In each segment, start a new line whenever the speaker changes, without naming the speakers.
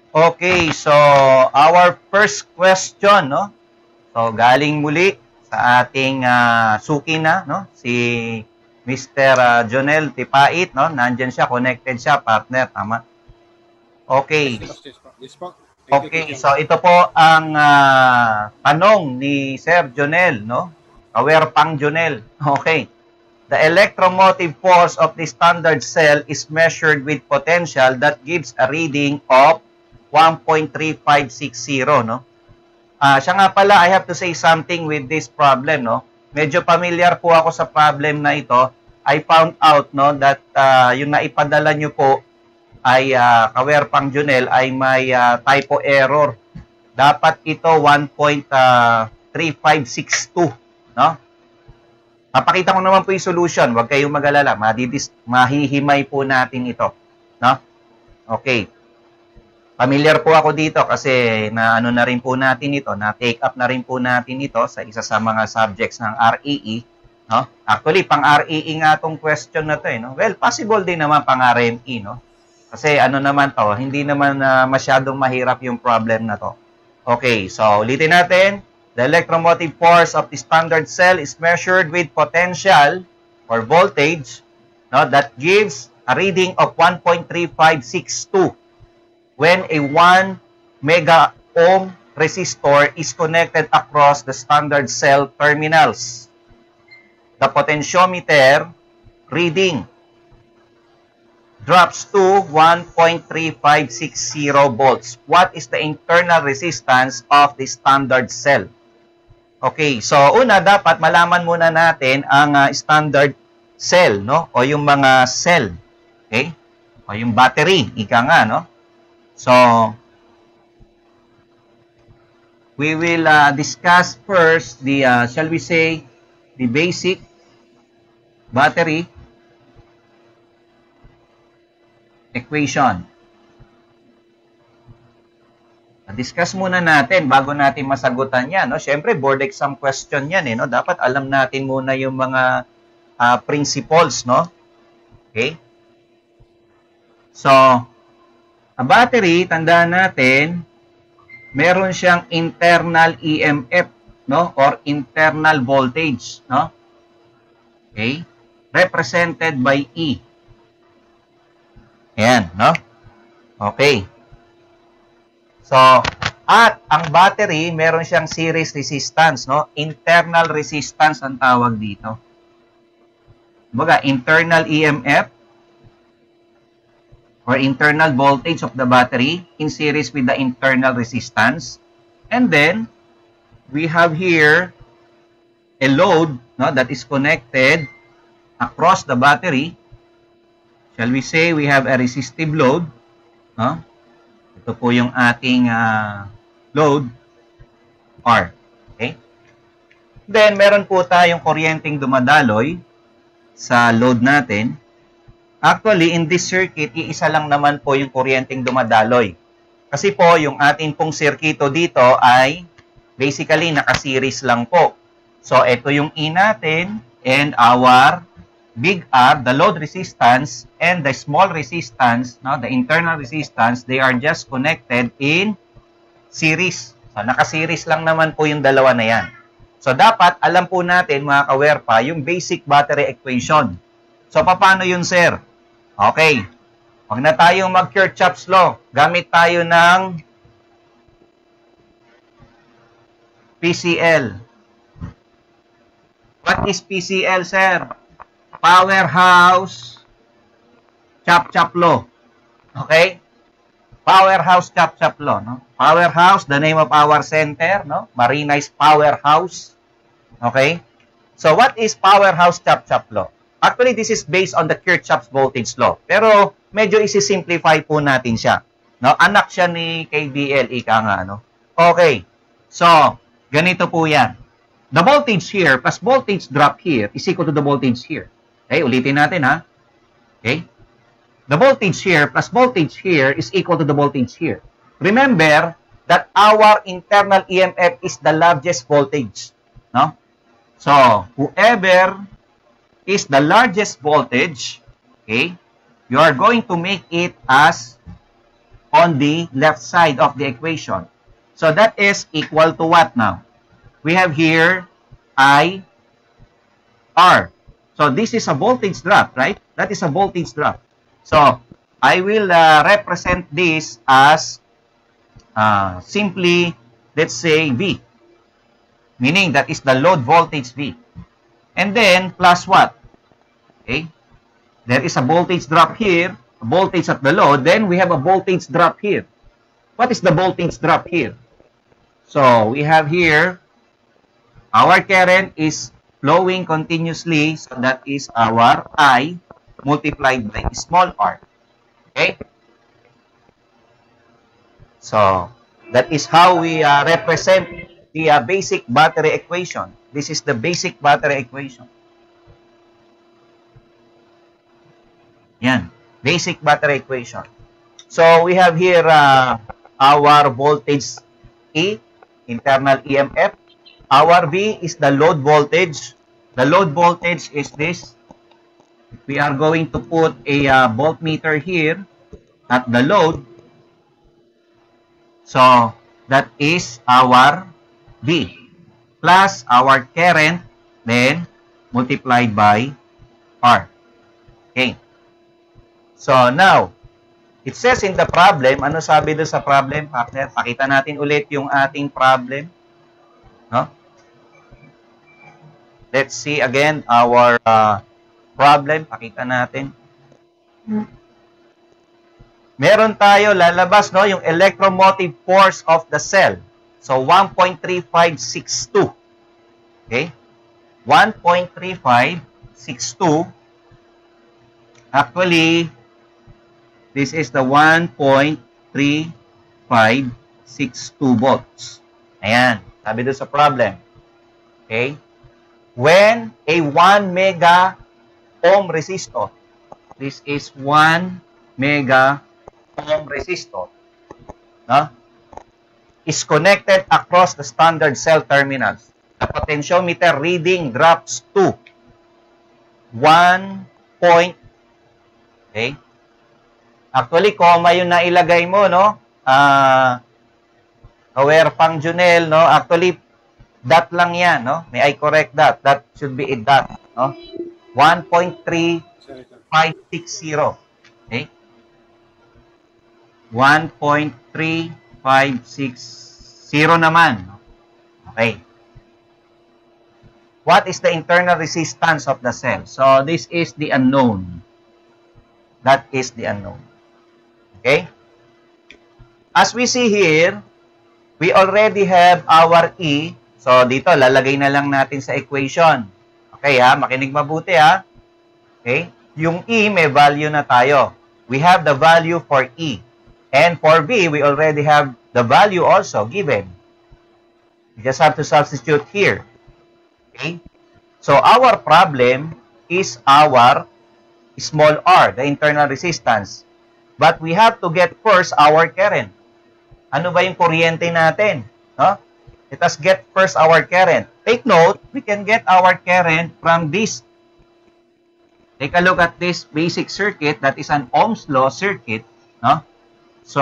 Okay, so our first question, no? So galing muli sa ating suki na, no? Si Mr. Jonel Tipait, no? Nandiyan siya, connected siya, partner, tama? Okay.
Yes po.
Okay, so ito po ang tanong ni Sir Jonel, no? Kawerpang Jonel. Okay. The electromotive force of the standard cell is measured with potential that gives a reading of 1.3560, no? Siya nga pala, I have to say something with this problem, no? Medyo familiar po ako sa problem na ito. I found out, no, that yung naipadala nyo po ay Kawerpang Junel ay may typo error. Dapat ito 1.3562, no? Papakita ko naman po yung solution. Huwag kayong mag-alala. Mahihimay po natin ito, no? Okay. Familiar po ako dito kasi na ano na rin po natin ito, na take up na rin po natin ito sa isa sa mga subjects ng REE, no? Actually, pang REE nga tong question na to, no? Well, possible din naman pang RME, no? Kasi ano naman to, hindi naman masyadong mahirap yung problem na to. Okay, so ulitin natin. The electromotive force of the standard cell is measured with potential or voltage, no, that gives a reading of 1.3562 when a 1 mega ohm resistor is connected across the standard cell terminals. The potentiometer reading drops to 1.3560 volts. What is the internal resistance of the standard cell? Okay, so una dapat malaman muna natin ang standard cell, no? O yung mga cell. Okay? O yung battery, ika nga, no? So we will discuss first the shall we say the basic battery equation. Discuss muna natin bago natin masagutan yan, no? Siyempre, board exam question yan, no? Dapat alam natin muna yung mga principles, no? Okay? So, a battery, tandaan natin, meron siyang internal EMF, no? Or internal voltage, no? Okay? Represented by E. Ayan, no? Okay. So, at ang battery, meron siyang series resistance, no? Internal resistance ang tawag dito. Baga, internal EMF or internal voltage of the battery in series with the internal resistance. And then, we have here a load, no, that is connected across the battery. Shall we say we have a resistive load, no? Ito po yung ating load, R. Okay? Then, meron po tayong kuryenteng dumadaloy sa load natin. Actually, in this circuit, iisa lang naman po yung kuryenteng dumadaloy. Kasi po, yung ating pong sirkito dito ay basically naka-series lang po. So, ito yung E natin and our big R, the load resistance, and the small resistance, no, the internal resistance, they are just connected in series. So, naka-series lang naman po yung dalawa na yan. So, dapat alam po natin, mga kawerpa, yung basic battery equation. So, paano yun, sir? Okay. Huwag na tayong mag-Kirchhoff's law. Gamit tayo ng PCL. What is PCL, sir? Powerhouse chop-chop law. Okay? Powerhouse chop-chop law, no? Powerhouse, the name of our center, no? Marina is powerhouse. Okay? So, what is powerhouse chop-chop law? Actually, this is based on the Kirchhoff's voltage law. Pero, medyo isi-simplify po natin siya. No? Anak siya ni KVL, ika nga, no? Okay. So, ganito po yan. The voltage here plus voltage drop here is equal to the voltage here. Okay, ulitin natin, ha? Okay? The voltage here plus voltage here is equal to the voltage here. Remember that our internal EMF is the largest voltage. No? So, whoever is the largest voltage, okay, you are going to make it as on the left side of the equation. So that is equal to what now? We have here I R. So this is a voltage drop, right? That is a voltage drop. So I will represent this as simply, let's say, V. Meaning that is the load voltage V. And then plus what? Okay. There is a voltage drop here, a voltage at the load. Then we have a voltage drop here. What is the voltage drop here? So we have here, our current is flowing continuously. So that is our I multiplied by small r. Okay? So that is how we represent the basic battery equation. This is the basic battery equation. Yan. Basic battery equation. So we have here our voltage E, internal EMF. Our V is the load voltage. The load voltage is this. We are going to put a voltmeter here at the load. So that is our V plus our current, then multiplied by R. Okay. So now, it says in the problem, ano sabi doon sa problem, partner? Pakita natin ulit yung ating problem. No? Let's see again our problem. Pakita natin. Meron tayo lalabas, no, yung electromotive force of the cell. So 1.3562. Okay? 1.3562. Actually, this is the 1.3562 volts. Ayan, sabi doon sa problem. Okay? When a 1 mega ohm resistor, this is 1 mega ohm resistor, no, is connected across the standard cell terminals, the potentiometer reading drops to 1 point. Okay? Actually, comma yung nailagay mo, no? Aware functional, no? Actually, dot lang yan, no? May I correct that? That should be a dot, no? 1.3560. Okay? 1.3560 naman. Okay. What is the internal resistance of the cell? So, this is the unknown. That is the unknown. Okay? As we see here, we already have our E. So, dito, lalagay na lang natin sa equation. Okay, ha? Makinig mabuti, ha? Okay? Yung E, may value na tayo. We have the value for E. And for V, we already have the value also given. We just have to substitute here. Okay? So, our problem is our small r, the internal resistance. But we have to get first our current. Ano ba yung kuryente natin? No? Let us get first our current. Take note, we can get our current from this. Take a look at this basic circuit that is an Ohm's law circuit. No? So,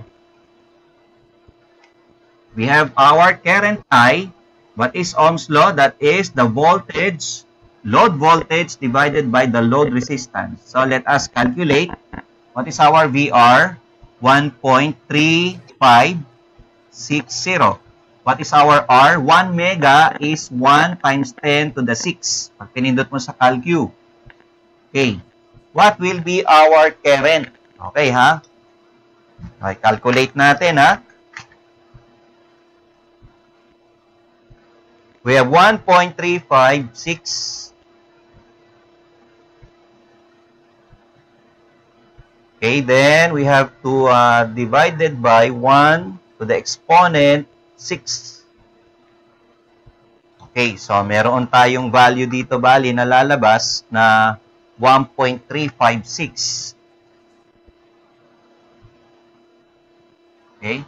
we have our current I. What is Ohm's law? That is the voltage, load voltage divided by the load resistance. So, let us calculate. What is our VR? 1.3560. What is our R? 1 mega is 1 times 10 to the 6. Pag pinindot mo sa calcu. Okay. What will be our current? Okay, ha? Okay, calculate natin, ha? We have 1.356. Okay, then we have to divide it by 1 to the exponent 6. Okay, so meron tayong value dito, bali, na lalabas na 1.356. Okay,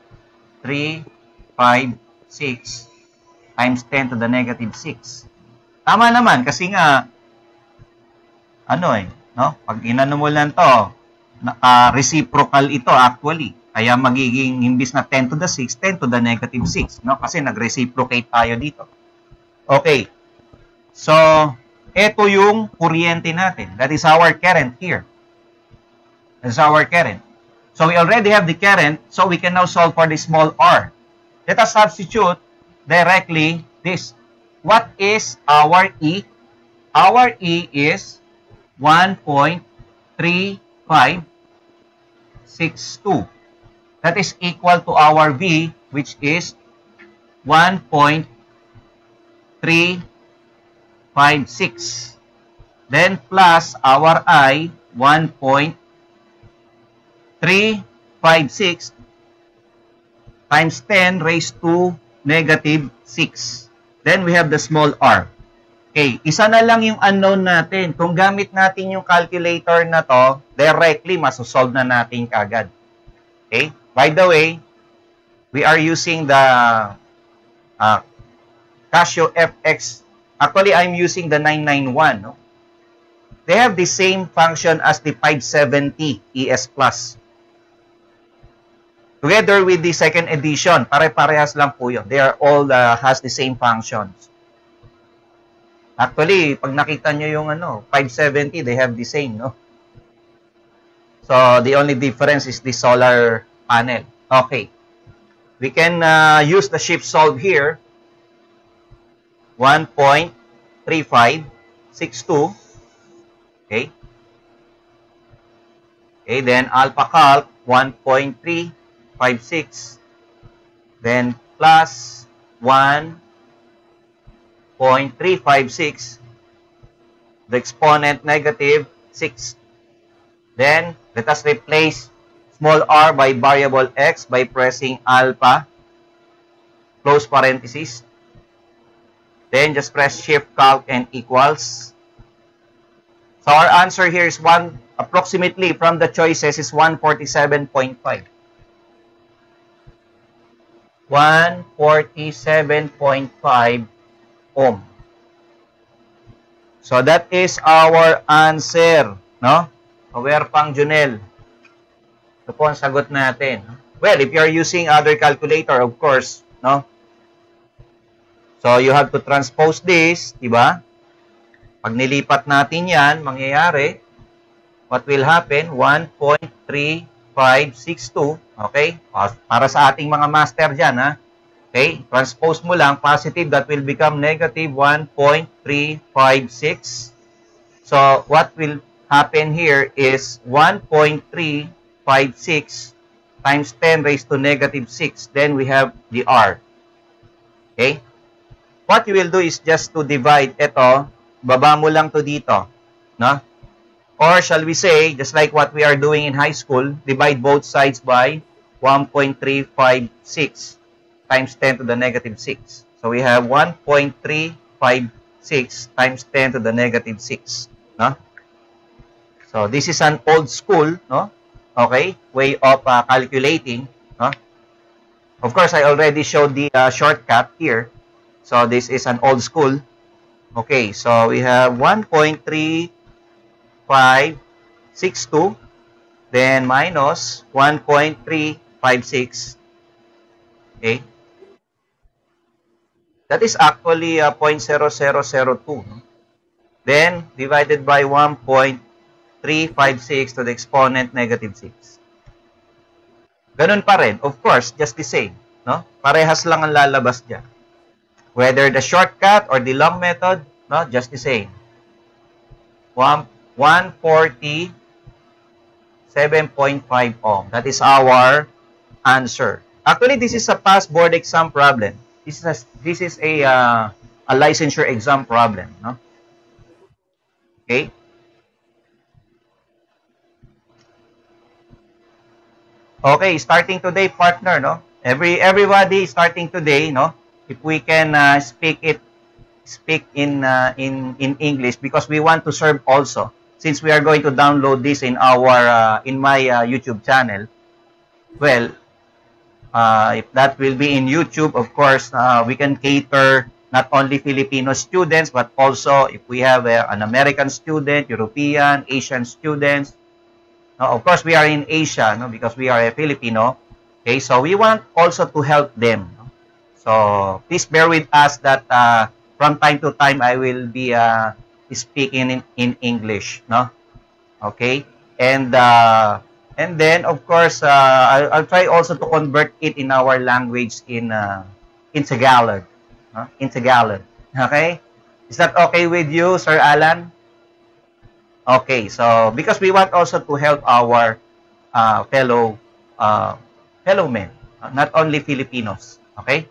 356 times 10 to the negative 6. Tama naman, kasi nga, ano no? Pag inano mo lang to, reciprocal ito actually. Kaya magiging imbis na 10 to the 6, 10 to the negative 6. No? Kasi nag-reciprocate tayo dito. Okay. So, ito yung kuryente natin. That is our current here. That is our current. So, we already have the current. So, we can now solve for the small r. Let us substitute directly this. What is our E? Our E is 1.3562. That is equal to our V, which is 1.356. Then plus our I, 1.356 times 10 raised to negative 6. Then we have the small r. Okay, isa na lang yung unknown natin. Kung gamit natin yung calculator na to, directly masosolve na natin kagad. Okay? By the way, we are using the Casio FX. Actually, I'm using the 991. No? They have the same function as the 570 ES Plus. Together with the second edition, pare-parehas lang po yun. They are all has the same functions. Actually, pag nakita nyo yung 570, they have the same, no? So, the only difference is the solar panel. Okay. We can use the shift solve here. 1.3562. Okay. Okay, then alpha calc 1.356. Then plus 1.356. The exponent negative 6. Then let us replace small r by variable x by pressing alpha, close parenthesis. Then just press shift calc and equals. So our answer here is approximately from the choices is 147.5. 147.5 ohm. So that is our answer, no? Aware pang Junel. Ito po ang sagot natin. Well, if you are using other calculator, of course, no? So you have to transpose this, di ba? Pag nilipat natin yan, mangyayari, what will happen? 1.3562, okay? Para sa ating mga master dyan, ha? Okay? Transpose mo lang, positive, that will become negative 1.356. So, what will happen here is 1.356 times 10 raised to negative 6. Then we have the R. Okay? What you will do is just to divide ito, baba mo lang to dito. No? Or shall we say, just like what we are doing in high school, divide both sides by 1.356 times 10 to the negative 6. So we have 1.356 times 10 to the negative 6. No? So this is an old school, no? Okay, way of calculating. No? Of course, I already showed the shortcut here. So this is an old school. Okay, so we have 1.3562, then minus 1.356. Okay. That is actually 0.0002. Then, divided by 1.356 to the exponent negative 6. Ganun pa rin. Of course, just the same. No? Parehas lang ang lalabas dyan. Whether the shortcut or the long method, no, just the same. 147.5 ohm. That is our answer. Actually, this is a past board exam problem. This is a licensure exam problem, no? Okay. Okay, starting today, partner, no? Everybody starting today, no? If we can speak in English, because we want to serve also, since we are going to download this in our in my YouTube channel. Well, if that will be in YouTube, of course, we can cater not only Filipino students, but also if we have an American student, European, Asian students, Of course, we are in Asia, no, because we are a Filipino. Okay, so we want also to help them. No? So please bear with us that from time to time I will be speaking in English, no? Okay, and then of course I'll try also to convert it in our language in Tagalog, in Tagalog. Okay, is that okay with you, Sir Alan? Okay, so because we want also to help our fellow fellow men, not only Filipinos. Okay,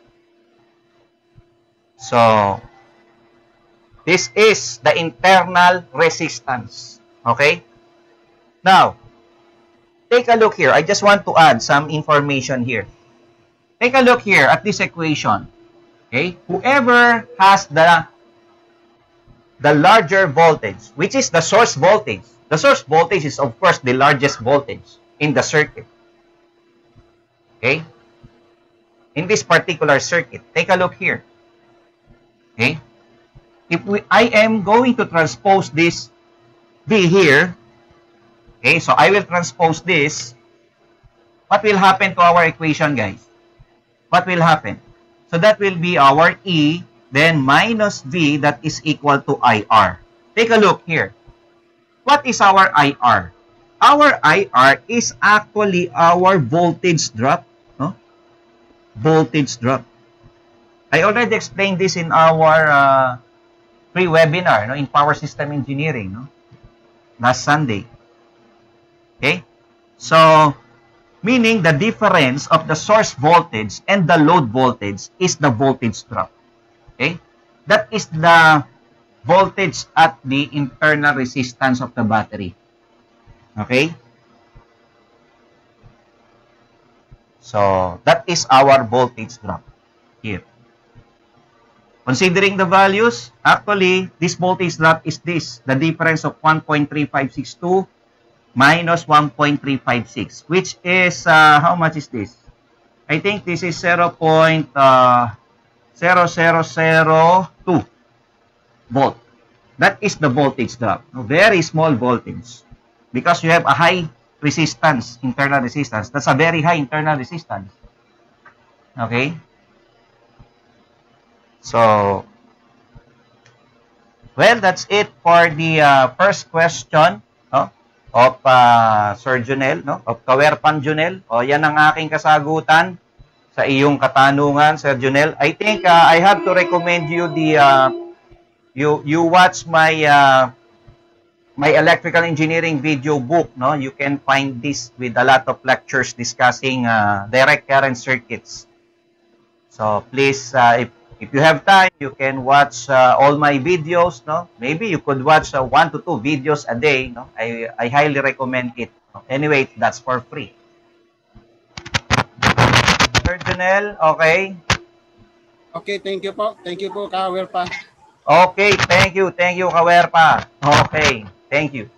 so this is the internal resistance. Okay, now take a look here. I just want to add some information here. Take a look here at this equation. Okay, whoever has the larger voltage, which is the source voltage. The source voltage is, of course, the largest voltage in the circuit. Okay? In this particular circuit, take a look here. Okay? I am going to transpose this V here. Okay, so I will transpose this. What will happen to our equation, guys? What will happen? So that will be our E, then minus V, that is equal to IR. Take a look here. What is our IR? Our IR is actually our voltage drop. No? Voltage drop. I already explained this in our pre-webinar, no, in Power System Engineering, no, last Sunday. Okay? So, meaning the difference of the source voltage and the load voltage is the voltage drop. Okay? That is the voltage at the internal resistance of the battery. Okay? So, that is our voltage drop here. Considering the values, actually, this voltage drop is this, the difference of 1.3562 minus 1.356, which is, how much is this? I think this is 0.0002 volt. That is the voltage drop. Very small voltage. Because you have a high resistance, internal resistance. That's a very high internal resistance. Okay? So, well, that's it for the first question, no, of Sir Junel, no, of Kawerpan Junel. O, yan ang aking kasagutan sa iyong katanungan, Sir Junel. I think I have to recommend you the you watch my my electrical engineering video book, no? You can find this with a lot of lectures discussing direct current circuits. So please, if you have time, you can watch all my videos, no? Maybe you could watch 1 to 2 videos a day, no? I highly recommend it. Anyway, that's for free. Sir Junel, okay?
Okay, thank you po. Thank you po, Kawerpa.
Okay, thank you, Kawerpa. Okay, thank you.